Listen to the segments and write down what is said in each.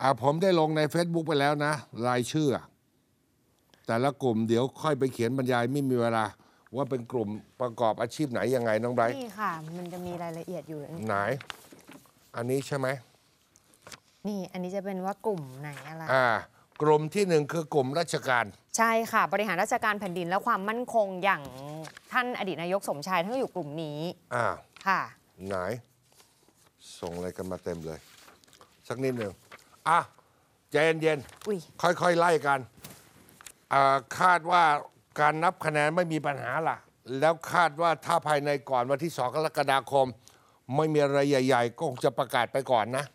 ผมได้ลงใน Facebook ไปแล้วนะรายชื่อแต่ละกลุ่มเดี๋ยวค่อยไปเขียนบรรยายไม่มีเวลาว่าเป็นกลุ่มประกอบอาชีพไหนยังไงน้องไบรท์นี่ค่ะมันจะมีรายละเอียดอยู่ไหนอันนี้ใช่ไหมนี่อันนี้จะเป็นว่ากลุ่มไหนอะไรกลุ่มที่หนึ่งคือกลุ่มราชการใช่ค่ะบริหารราชการแผ่นดินและความมั่นคงอย่างท่านอดีตนายกสมชายท่านก็อยู่กลุ่มนี้ค่ะไหนส่งอะไรกันมาเต็มเลยสักนิดหนึ่งใจเย็นๆค่อยๆไล่กันคาดว่าการนับคะแนนไม่มีปัญหาล่ะแล้วคาดว่าถ้าภายในก่อนวันที่2 กรกฎาคมไม่มีอะไรใหญ่ๆก็คงจะประกาศไปก่อนนะ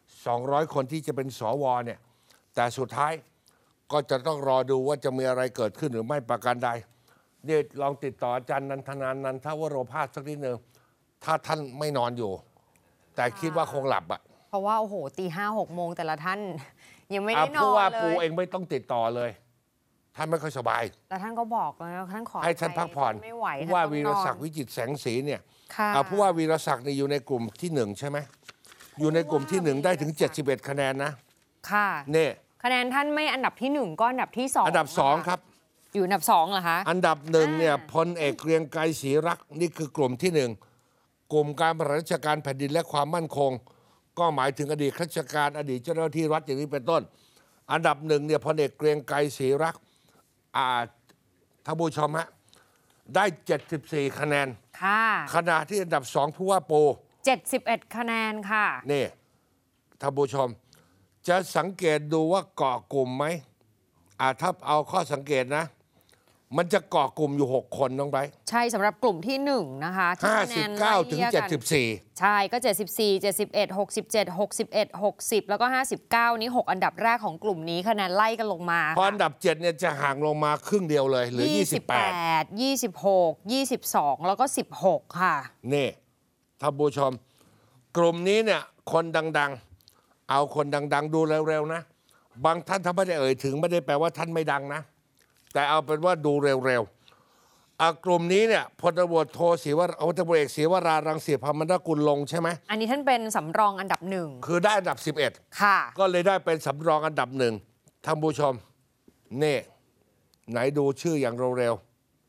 200 คนที่จะเป็นสวเนี่ยแต่สุดท้ายก็จะต้องรอดูว่าจะมีอะไรเกิดขึ้นหรือไม่ประการใดนี่ลองติดต่ออาจารย์นันทนานันทวโรภาสสักนิดหนึ่งถ้าท่านไม่นอนอยู่แต่คิดว่าคงหลับเพราะว่าโอ้โหตี5-6 โมงแต่ละท่านยังไม่ได้นอนเลยผู้ว่าปูเองไม่ต้องติดต่อเลยท่านไม่ค่อยสบายแต่ท่านก็บอกแล้วท่านขอให้ท่านพักผ่อนไม่ไหวว่าวีรศักดิ์วิจิตรแสงสีเนี่ยผู้ว่าวีรศักดิ์นี่อยู่ในกลุ่มที่1ใช่ไหมอยู่ในกลุ่มที่1ได้ถึง71 คะแนนนะค่ะเนี่ยคะแนนท่านไม่อันดับที่1ก็อันดับที่2 อันดับ2ครับอยู่อันดับ2เหรอคะอันดับ1เนี่ยพลเอกเกรียงไกรศรีรักษ์นี่คือกลุ่มที่1กลุ่มการบริหารราชการแผ่นดินและความมั่นคงก็หมายถึงอดีตข้าราชการอดีตเจ้าหน้าที่รัฐอย่างนี้เป็นต้นอันดับ1เนี่ยพลเอกเกรียงไกรศรีรักษ์ท่านผู้ชมได้74 คะแนนขณะที่อันดับ2ผู้ว่าปู 71 คะแนนค่ะนี่ท่านผู้ชมจะสังเกตดูว่าเกาะกลุ่มไหมถ้าเอาข้อสังเกตนะมันจะเกาะกลุ่มอยู่6 คนน้องไบร์ทใช่สำหรับกลุ่มที่1นะคะ 59 ถึง 74 ใช่ก็74 71 67 61 60แล้วก็59นี้6อันดับแรกของกลุ่มนี้คะแนนไล่กันลงมาพออันดับ7เนี่ยจะห่างลงมาครึ่งเดียวเลยหรือ 28 26 22แล้วก็16ค่ะนี่ท่านผู้ชมกลุ่มนี้เนี่ยคนดังๆเอาคนดังๆดูเร็วๆนะบางท่านถ้าไม่ได้เอ่ยถึงไม่ได้แปลว่าท่านไม่ดังนะแต่เอาเป็นว่าดูเร็วๆกลุ่มนี้เนี่ยพลตำรวจโทพลตำรวจเอกศรีวรารังสีพรรมนกุลลงใช่ไหมอันนี้ท่านเป็นสำรองอันดับ1 คือได้อันดับ11 ค่ะก็เลยได้เป็นสำรองอันดับ1ท่านผู้ชมนี่ไหนดูชื่ออย่างเร็ว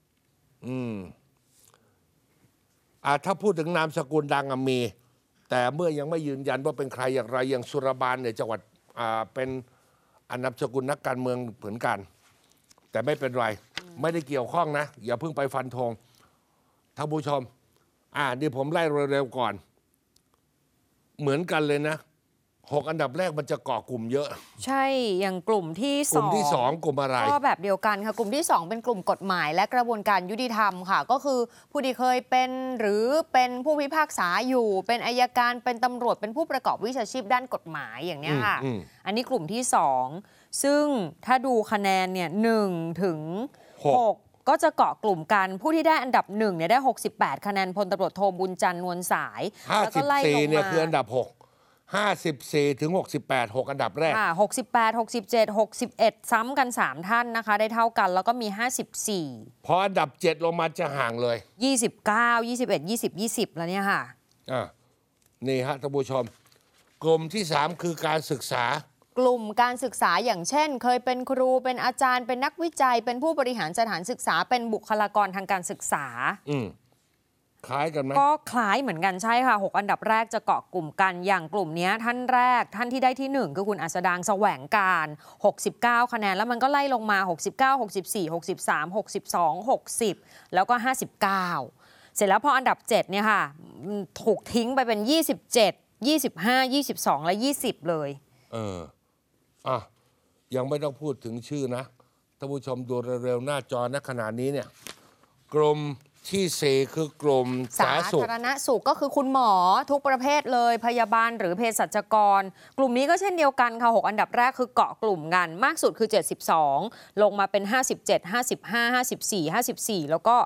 ๆถ้าพูดถึงนามสกุลดังมีแต่เมื่อยังไม่ยืนยันว่าเป็นใครอย่างไรอย่างสุรบาลเนี่ยจังหวัดเป็นนามสกุลนักการเมืองเหมือนกันแต่ไม่เป็นไรไม่ได้เกี่ยวข้องนะอย่าเพิ่งไปฟันธงท่านผู้ชมนี่ผมไล่เร็วๆก่อนเหมือนกันเลยนะ6 อันดับแรกมันจะเกาะกลุ่มเยอะใช่อย่างกลุ่มที่2 กลุ่มที่2กลุ่มอะไรก็แบบเดียวกันค่ะกลุ่มที่2เป็นกลุ่มกฎหมายและกระบวนการยุติธรรมค่ะก็คือผู้ที่เคยเป็นหรือเป็นผู้พิพากษาอยู่เป็นอัยการเป็นตำรวจเป็นผู้ประกอบวิชาชีพด้านกฎหมายอย่างนี้ค่ะอันนี้กลุ่มที่2ซึ่งถ้าดูคะแนนเนี่ย1 ถึง 6ก็จะเกาะกลุ่มกันผู้ที่ได้อันดับ1เนี่ยได้68 คะแนนพลตำรวจโทบุญจันทร์นวลสายแล้วก็ไล่ลงมาเนี่ยคืออันดับ6 54 ถึง 68 6 อันดับแรก 68 67 61ซ้ำกัน3ท่านนะคะได้เท่ากันแล้วก็มี54 พออันดับ7ลงมาจะห่างเลย 29 21 20 20แล้วเนี่ยค่ะนี่ฮะท่านผู้ชมกลุ่มที่3คือการศึกษากลุ่มการศึกษาอย่างเช่นเคยเป็นครูเป็นอาจารย์เป็นนักวิจัยเป็นผู้บริหารสถานศึกษาเป็นบุคลากรทางการศึกษาคล้ายกันไหมก็คล้ายเหมือนกันใช่ค่ะ6อันดับแรกจะเกาะกลุ่มกันอย่างกลุ่มนี้ท่านแรกท่านที่ได้ที่1คือคุณอัสดางแสวงการ69 คะแนนแล้วมันก็ไล่ลงมา69 64 63 62 60แล้วก็59เสร็จแล้วพออันดับ7เนี่ยค่ะถูกทิ้งไปเป็น27 25 22และ20เลยยังไม่ต้องพูดถึงชื่อนะท่านผู้ชมดูเร็วๆหน้าจอณขณะนี้เนี่ยกลุ่มที่4คือกลุ่มสาธารณสุขก็คือคุณหมอทุกประเภทเลยพยาบาลหรือเภสัชกรกลุ่มนี้ก็เช่นเดียวกันค่ะ6อันดับแรกคือเกาะกลุ่มกันมากสุดคือ72ลงมาเป็น57 55 54 54แล้วก็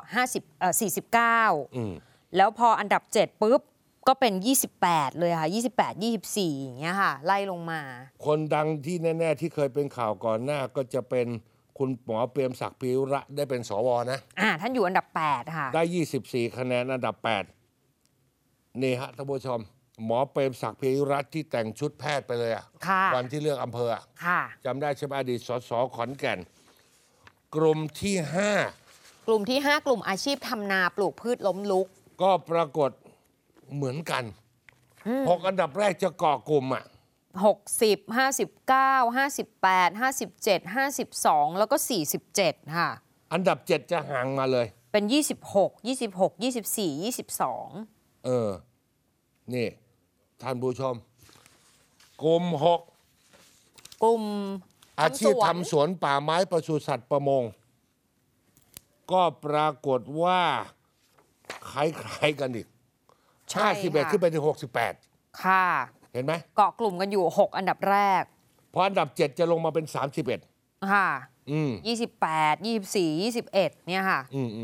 49แล้วพออันดับ7ปุ๊บก็เป็น28เลยค่ะ28 24อย่างเงี้ยค่ะไล่ลงมาคนดังที่แน่ๆที่เคยเป็นข่าวก่อนหน้าก็จะเป็นคุณหมอเปรมศักดิ์ ปิยระได้เป็นสวนะท่านอยู่อันดับ8ค่ะได้24 คะแนนอันดับ8นี่ฮะท่านผู้ชมหมอเปรมศักดิ์ เพยุรัตน์ที่แต่งชุดแพทย์ไปเลยอะค่ะวันที่เลือกอำเภออะค่ะจำได้ใช่ไหมอดีตสสขอนแก่น กลุ่มที่กลุ่มที่ 5 กลุ่มอาชีพทำนาปลูกพืชล้มลุก 5 ก็ปรากฏเหมือนกัน6 อันดับแรกจะเกาะกลุ่มอะ 60 59 58 57 52 แล้วก็ 47 ค่ะอันดับ 7 จะห่างมาเลยเป็น 26 26 24 22 นี่ท่านผู้ชม กลุ่มกลุ่ม 6 อาชีพทำสวนทำสวนป่าไม้ปศุสัตว์ประมง ก็ปรากฏว่าคล้ายๆกันอีกใช่ 51 ขึ้นไปถึง 68 ค่ะเห็นไหมเกาะกลุ่มกันอยู่ 6 อันดับแรกพออันดับ 7 จะลงมาเป็น 31 ค่ะอืม 28 24 21 เนี่ยค่ะ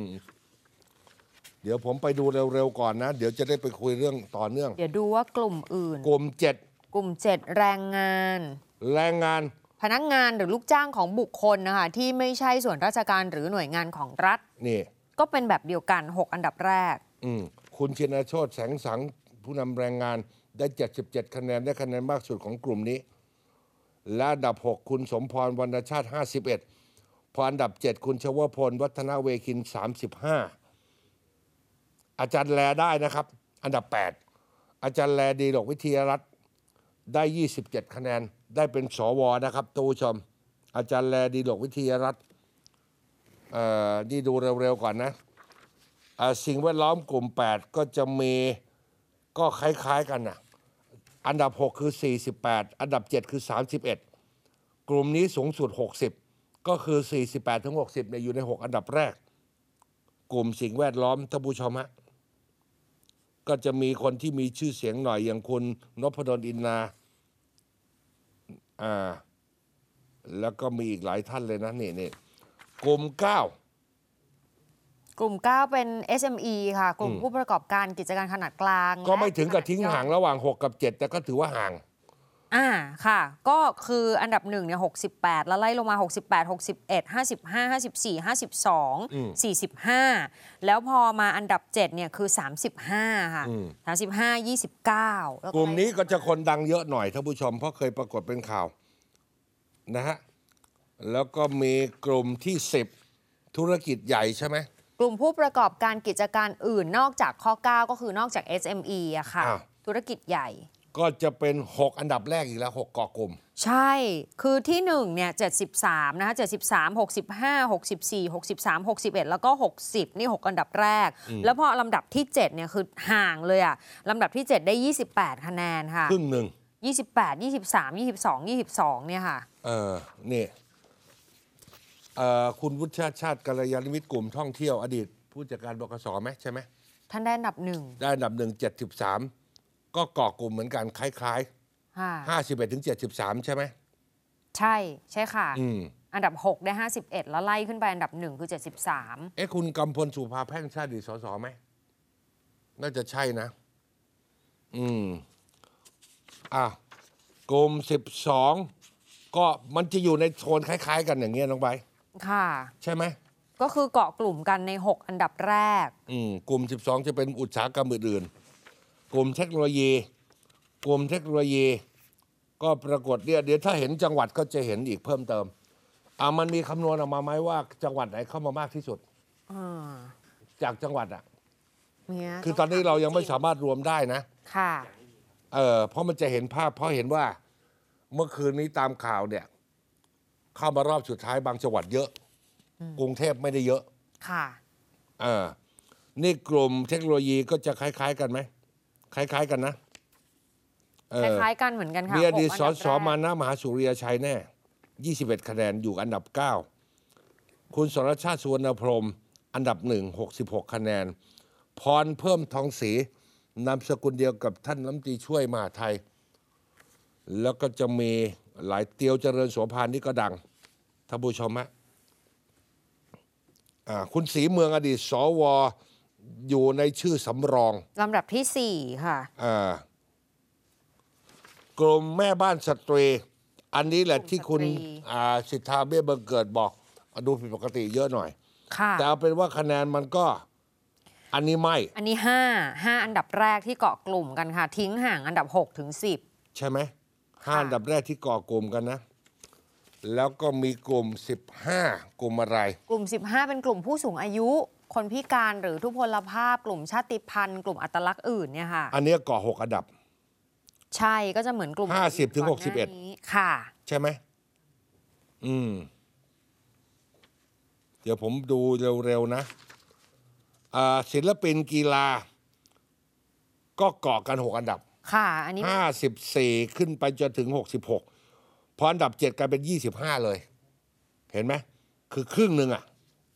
เดี๋ยวผมไปดูเร็วๆก่อนนะ เดี๋ยวจะได้ไปคุยเรื่องต่อเนื่องเดี๋ยวดูว่ากลุ่มอื่นกลุ่มกลุ่ม 7 แรงงาน 7 แรงงานพนักงานหรือลูกจ้างของบุคคลนะคะที่ไม่ใช่ส่วนราชการหรือหน่วยงานของรัฐนี่ก็เป็นแบบเดียวกัน 6 อันดับแรกคุณชินโชติแสงสังผู้นำแรงงานได้ 77 คะแนนได้คะแนนมากสุดของกลุ่มนี้ และอันดับ 6 คุณสมพรวรรณชาติ 51 พออันดับ 7 คุณชวพล วัฒนเวคิน 35 อาจารย์แลได้นะครับ อันดับ 8 อาจารย์แลดีหลกวิทยารัฐได้ 27 คะแนนได้เป็นสวนะครับท่านผู้ชม อาจารย์แลดีหลกวิทยารัฐนี่ดูเร็วๆก่อนนะสิ่งแวดล้อมกลุ่ม 8 ก็จะมีก็คล้ายๆกันนะอันดับ 6 คือ 48 อันดับ 7 คือ 31 กลุ่มนี้สูงสุด 60 ก็คือ 48 ถึง 60เนี่ยอยู่ใน 6 อันดับแรก กลุ่มสิ่งแวดล้อมท่านผู้ชมฮะก็จะมีคนที่มีชื่อเสียงหน่อยอย่างคุณนพดลอินนาแล้วก็มีอีกหลายท่านเลยนะนี่กลุ่ม 9 กลุ่ม 9 เป็น SME ค่ะ กลุ่มผู้ประกอบการกิจการขนาดกลางก็ไม่ถึงกับทิ้งห่างระหว่าง 6 กับ 7 แต่ก็ถือว่าห่างค่ะ ก็คืออันดับ1เนี่ย68 แล้วไล่ลงมา 68 61 55 54 52 45 แล้วพอมาอันดับ 7 เนี่ยคือ 35 ค่ะ 35 29แล้วกลุ่มนี้ก็จะคนดังเยอะหน่อยท่านผู้ชม เพราะเคยปรากฏเป็นข่าวนะฮะแล้วก็มีกลุ่มที่ 10 ธุรกิจใหญ่ใช่ไหมกลุ่มผู้ประกอบการกิจการอื่นนอกจากข้อ 9 ก็คือนอกจาก SME อะค่ะ ธุรกิจใหญ่ก็จะเป็น 6 อันดับแรกอีกแล้ว 6 เกาะกลุ่มใช่ คือที่1เนี่ย73นะคะ73 65 64 63 61 แล้วก็ 60 นี่ 6 อันดับแรก แล้วพอลำดับที่ 7 เนี่ยคือห่างเลยอะลำดับที่ 7 ได้ 28 คะแนนค่ะครึ่งหนึ่ง 28 23 22 22 เนี่ยค่ะนี่คุณวุฒิชาติกัลยาณมิตรกลุ่มท่องเที่ยวอดีตผู้จัดการบกสไหมใช่ไหมท่านได้อันดับ 1 ได้อันดับ 1 73 ก็เกาะกลุ่มเหมือนกันคล้ายค่ะๆ 51 ถึง 73 ใช่ไหมใช่ค่ะ อันดับ 6 ได้ 51 แล้วไล่ขึ้นไปอันดับ 1 คือ 73 คุณกำพลสุภาแพ่งชาติดีสสไหมน่าจะใช่นะกลุ่ม 12 ก็มันจะอยู่ในโซนคล้ายๆกันอย่างเงี้ยน้องใบค่ะใช่ไหมก็คือเกาะกลุ่มกันใน 6 อันดับแรกกลุ่ม 12 จะเป็นอุตสาหกรรมอื่นๆกลุ่มเทคโนโลยีก็ปรากฏเดี๋ยวถ้าเห็นจังหวัดก็จะเห็นอีกเพิ่มเติมมันมีคำนวณออกมาไหมว่าจังหวัดไหนเข้ามามากที่สุดจากจังหวัดคือตอนนี้เรายังไม่สามารถรวมได้นะค่ะเพราะมันจะเห็นภาพเพราะเห็นว่าเมื่อคืนนี้ตามข่าวเนี่ยเข้ามารอบสุดท้ายบางจังหวัดเยอะกรุงเทพไม่ได้เยอะค่ะนี่กลุ่มเทคโนโลยีก็จะคล้ายๆกันไหมคล้ายๆกันนะคล้ายๆกันเหมือนกันค่ะมีอดีต 6 สอันสดับแรกมานะมหาสุริยชัยแน่ 21 คะแนนอยู่อันดับ 9 คุณสรชาติสุวรรณพรหมอันดับ 1 66 คะแนน พรเพิ่มทองศรีนามสกุลเดียวกับท่านรัฐมนตรีช่วยมหาดไทย แล้วก็จะมีหลายเตียวเจริญโสภานี่ก็ดังท่านผู้ชมฮะคุณศรีเมืองอดีตสวอยู่ในชื่อสำรองลำดับที่ 4 ค่ะกลุ่มแม่บ้านสตรี อันนี้แหละที่คุณกลุ่มสตรีสิทธาเบี้ยบังเกิดบอกดูผิดปกติเยอะหน่อยค่ะแต่เอาเป็นว่าคะแนนมันก็อันนี้ไม่อันนี้5อันดับแรกที่เกาะกลุ่มกันค่ะ ทิ้งห่างอันดับ6ถึง10 ใช่ไหม5อันดับแรกที่ก่อกลุ่มกันนะ แล้วก็มีกลุ่ม15กลุ่มอะไรกลุ่ม15เป็นกลุ่มผู้สูงอายุ คนพิการหรือทุพพลภาพกลุ่มชาติพันธุ์กลุ่มอัตลักษณ์อื่นเนี่ยค่ะอันนี้ก่อ6อันดับใช่ก็จะเหมือนกลุ่ม 50ถึง61 ค่ะใช่ไหมเดี๋ยวผมดูเร็วๆนะศิลปินกีฬาก็เกาะกัน6อันดับค่ะอันนี้ 54ขึ้นไปจนถึง66พออันดับ7กลายเป็น25เลยเห็นไหมคือครึ่งหนึ่งอ่ะ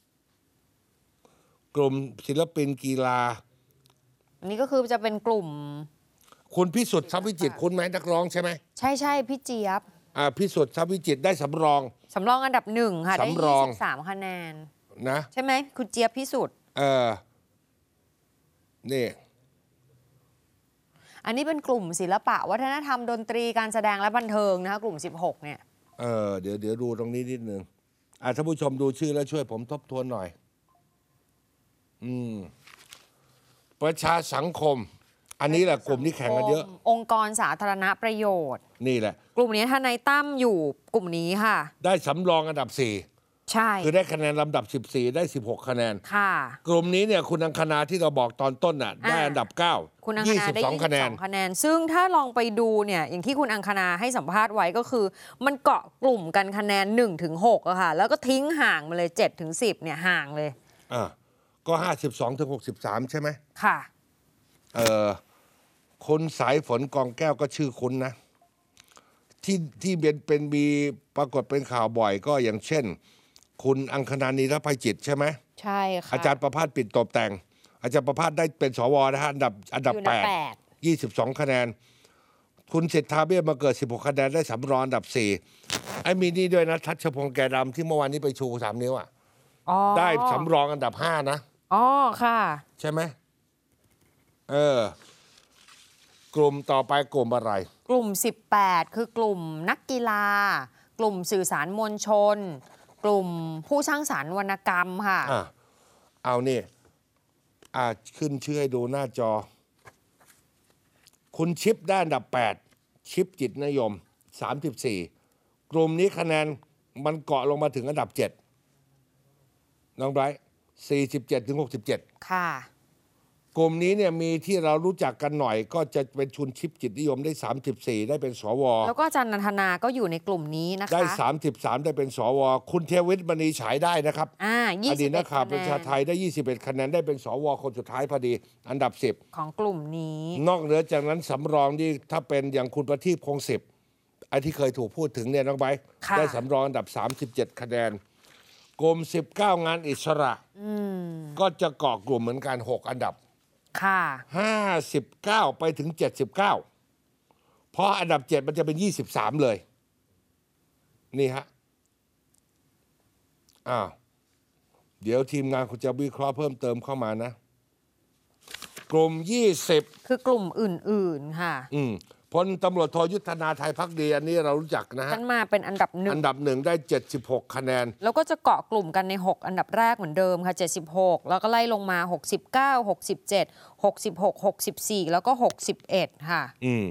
กลุ่มศิลปินกีฬาอันนี้ก็คือจะเป็นกลุ่มคุณพิสุทธิ์ทรัพย์วิจิตรคุณไหมนักร้องใช่ไหมใช่พี่เจี๊ยบพิสุทธิ์ทรัพย์วิจิตรได้สำรองอันดับ1ค่ะได้23คะแนนนะใช่ไหมคุณเจี๊ยบพิสุทธิ์นี่อันนี้เป็นกลุ่มศิลปะวัฒนธรรมดนตรีการแสดงและบันเทิงนะคะกลุ่ม16เนี่ยเดี๋ยวดูตรงนี้นิดนึงท่านผู้ชมดูชื่อแล้วช่วยผมทบทวนหน่อยประชาสังคมอันนี้แหละกลุ่มที่แข่งกันเยอะองค์กรสาธารณประโยชน์นี่แหละกลุ่มนี้ทนายตั้มอยู่กลุ่มนี้ค่ะได้สำรองอันดับ4 ใช่คือได้คะแนนลำดับ14ได้16คะแนนค่ะกลุ่มนี้เนี่ยคุณอังคณาที่เราบอกตอนต้นน่ะได้อันดับ9 คุณอังคณาได้22คะแนนซึ่งถ้าลองไปดูเนี่ยอย่างที่คุณอังคณาให้สัมภาษณ์ไว้ก็คือมันเกาะกลุ่มกันคะแนน1ถึง6อะค่ะแล้วก็ทิ้งห่างมาเลย7ถึง10เนี่ยห่างเลยก็52ถึง63ใช่ไหมค่ะคนสายฝนกองแก้วก็ชื่อคุณนะที่เป็นมีปรากฏเป็นข่าวบ่อยก็อย่างเช่นคุณอังคณานีรภัยจิตใช่ไหมใช่ค่ะอาจารย์ประภาสปิ่นตบแต่งอาจารย์ประภาสได้เป็นสวนะฮะอันดับ8 22คะแนนคุณสิทธาเบี้ยมาเกิด16คะแนนได้สำรองอันดับ4ไอ้มีนี่ด้วยนะทัชพงษ์แก่ดำที่เมื่อวานนี้ไปชู3นิ้วได้สำรองอันดับ5นะค่ะใช่ไหมกลุ่มต่อไปกลุ่มอะไรกลุ่ม18คือกลุ่มนักกีฬากลุ่มสื่อสารมวลชนกลุ่มผู้สร้างสรรค์วรรณกรรมค่ะเอานี่ขึ้นชื่อให้ดูหน้าจอคุณชิปได้อันดับ8ชิปจิตนิยม34กลุ่มนี้คะแนนมันเกาะลงมาถึงอันดับ7น้องไบรท์47ถึง67 ค่ะกลุ่มนี้เนี่ยมีที่เรารู้จักกันหน่อยก็จะเป็นชุนชิปจิตนิยมได้34ได้เป็นสวแล้วก็อาจารย์นันทนาก็อยู่ในกลุ่มนี้นะคะได้33ได้เป็นสวคุณเทวิตมณีฉายได้นะครับอดีตนักข่าวประชาไทยได้21คะแนนได้เป็นสวคนสุดท้ายพอดีอันดับ10 ของกลุ่มนี้นอกเหนือจากนั้นสำรองที่ถ้าเป็นอย่างคุณประทีปคง10ไอ้ที่เคยถูกพูดถึงเนี่ยน้องไบร์ทได้สำรองอันดับ37คะแนนกลุ่ม19งานอิสระก็จะเกาะกลุ่มเหมือนกัน6อันดับค่ะ 59ไปถึง79เพราะอันดับ7มันจะเป็น23เลยนี่ฮะเดี๋ยวทีมงานคุณจะวิเคราะห์เพิ่มเติมเข้ามานะกลุ่ม20 คือกลุ่มอื่นๆค่ะพลตำรวจโทยุทธนาไทยภักดีอันนี้เรารู้จักนะฮะท่านมาเป็นอันดับ 1ได้76คะแนนแล้วก็จะเกาะกลุ่มกันใน6อันดับแรกเหมือนเดิมค่ะ76แล้วก็ไล่ลงมา69 67 66 64แล้วก็61ค่ะ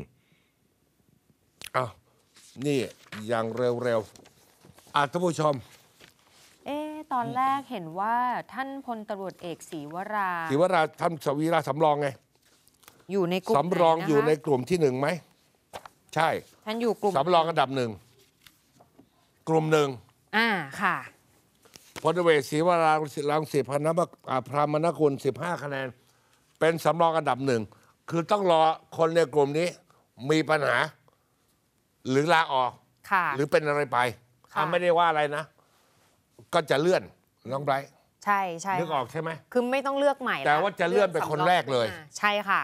นี่อย่างเร็วๆท่านผู้ชมตอนแรกเห็นว่าท่านพลตำรวจเอกศรีวราท่านสวีราสำรองไงอยู่ในกลุ่มสำรองอยู่ในกลุ่มที่1ไหมใช่ท่านอยู่กลุ่มสำรองอันดับ1กลุ่ม1 ค่ะพลตำรวจศรีวรารังสิพพรามนกุล15คะแนนเป็นสำรองอันดับ1คือต้องรอคนในกลุ่มนี้มีปัญหาหรือลาออกหรือเป็นอะไรไปไม่ได้ว่าอะไรนะก็จะเลื่อนน้องไบรท์ใช่นึกออกใช่ไหมคือไม่ต้องเลือกใหม่แต่ว่าจะเลื่อนเป็นคนแรกเลยใช่ค่ะ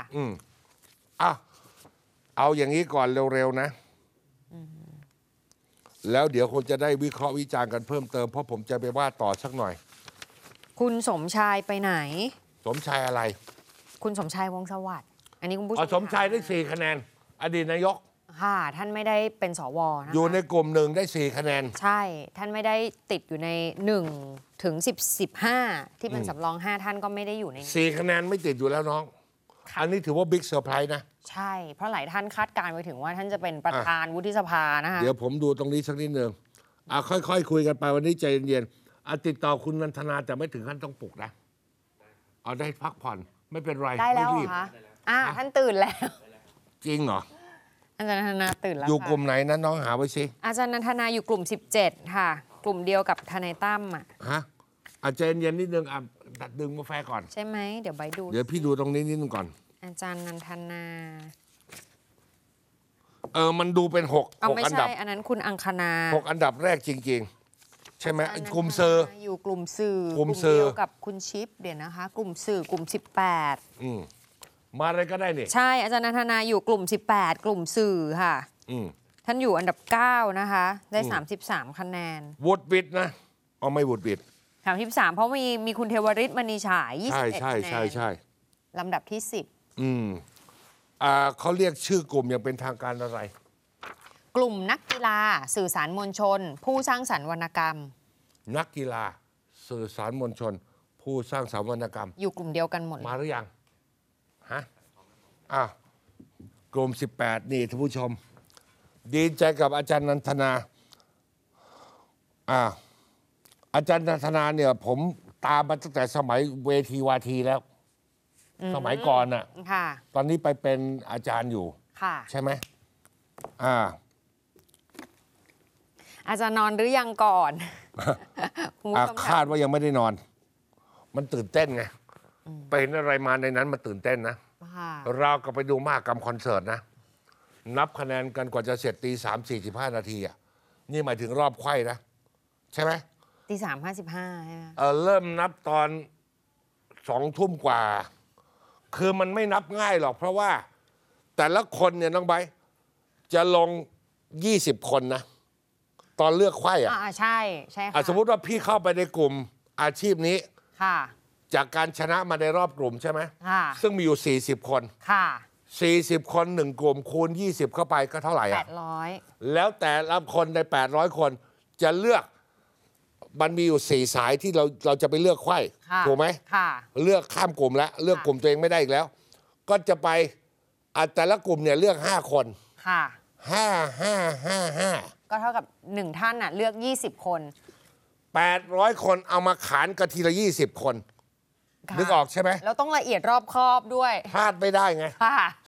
เอาอย่างนี้ก่อนเร็วๆนะแล้วเดี๋ยวคงจะได้วิเคราะห์วิจารณ์กันเพิ่มเติมเพราะผมจะไปว่าต่อสักหน่อยคุณสมชายไปไหนสมชายอะไรคุณสมชายวงศ์สวัสดิ์อันนี้คุณผู้ชมสมชายได้4คะแนนอดีตนายกค่ะท่านไม่ได้เป็นสวนะคะอยู่ในกลุ่มหนึ่งได้4คะแนนใช่ท่านไม่ได้ติดอยู่ใน1 ถึง 15ที่เป็นสำรอง5ท่านก็ไม่ได้อยู่ใน 4คะแนนไม่ติดอยู่แล้วน้องอันนี้ถือว่าบิ๊กเซอร์ไพรส์นะใช่เพราะหลายท่านคาดการณ์ไปถึงว่าท่านจะเป็นประธานวุฒิสภานะคะเดี๋ยวผมดูตรงนี้สักนิดหนึ่งค่อยๆคุยกันไปวันนี้ใจเย็นๆติดต่อคุณนันทนาแต่ไม่ถึงขั้นต้องปลุกนะเอาได้พักผ่อนไม่เป็นไรได้แล้วไม่เหรรีอบ คะท่านตื่นแล้วจริงเหรออาจารย์นันทนาตื่นแล้วอยู่กลุ่มไหนนะน้องหาไว้สิอาจารย์นันทนาอยู่กลุ่ม17ค่ะกลุ่มเดียวกับทนายตั้มฮะใจเย็นๆนิดนึงตัดดึงกาแฟก่อนใช่ไหมเดี๋ยวใบดูเดี๋ยวพี่ดูตรงนี้นิดนึงก่อนอาจารย์นันทนามันดูเป็น6 ไม่ใช่อันนั้นคุณอังคณา 6อันดับแรกจริงๆใช่ไหมกลุ่มเซอร์อยู่กลุ่มสื่อกลุ่มเดียวกับคุณชิปเดี๋ยวนะคะกลุ่มสื่อกลุ่ม18 มาอะไรก็ได้นี่ใช่อาจารย์นันทนาอยู่กลุ่ม18กลุ่มสื่อค่ะท่านอยู่อันดับ9นะคะได้33คะแนนวุฒิวิทย์นะไม่วุฒิวิทย์ 33เพราะมีคุณเทวริศมณีฉาย21 ใช่ลำดับที่10 เขาเรียกชื่อกลุ่มอย่างเป็นทางการอะไรกลุ่มนักกีฬาสื่อสารมวลชน ผู้สร้างสรรค์วรรณกรรมนักกีฬาสื่อสารมวลชน ผู้สร้างสรรค์วรรณกรรมอยู่กลุ่มเดียวกันหมดมาหรือยังฮะกลุ่ม18นี่ท่านผู้ชมดีใจกับอาจารย์นันทนาอาจารย์นันทนาเนี่ยผมตามมาตั้งแต่สมัยเวทีวาทีแล้วสมัยก่อนตอนนี้ไปเป็นอาจารย์อยู่ใช่ไหมอาจารย์นอนหรือยังก่อนคาดว่ายังไม่ได้นอน มันตื่นเต้นไงไปเห็นอะไรมาในนั้นมันตื่นเต้นนะเราก็ไปดูมากกรรมคอนเสิร์ตนะนับคะแนนกันกว่าจะเสร็จ3:45 นาทีนี่หมายถึงรอบไขว้นะใช่ไหม 3:55ใช่ไหมเริ่มนับตอน2 ทุ่มกว่าคือมันไม่นับง่ายหรอกเพราะว่าแต่ละคนเนี่ยน้องไบร์ทจะลง20 คนนะตอนเลือกไขว้ใช่ค่ะสมมุติว่าพี่เข้าไปในกลุ่มอาชีพนี้จากการชนะมาในรอบกลุ่มใช่ไหมซึ่งมีอยู่40 คน40 คน1กลุ่มคูณ20เข้าไปก็เท่าไหร่ 800 แล้วแต่ละคนใน800 คนจะเลือกมันมีอยู่4 สายที่เราจะไปเลือกไขว้ถูกไหมเลือกข้ามกลุ่มแล้วเลือกกลุ่มตัวเองไม่ได้อีกแล้วก็จะไปแต่ละกลุ่มเนี่ยเลือก5 คน5 ก็เท่ากับ1ท่านเลือก20 คน 800 คนเอามาขานกันทีละ20 คนนึกออกใช่ไหมแล้วต้องละเอียดรอบคอบด้วยพลาดไม่ได้ไง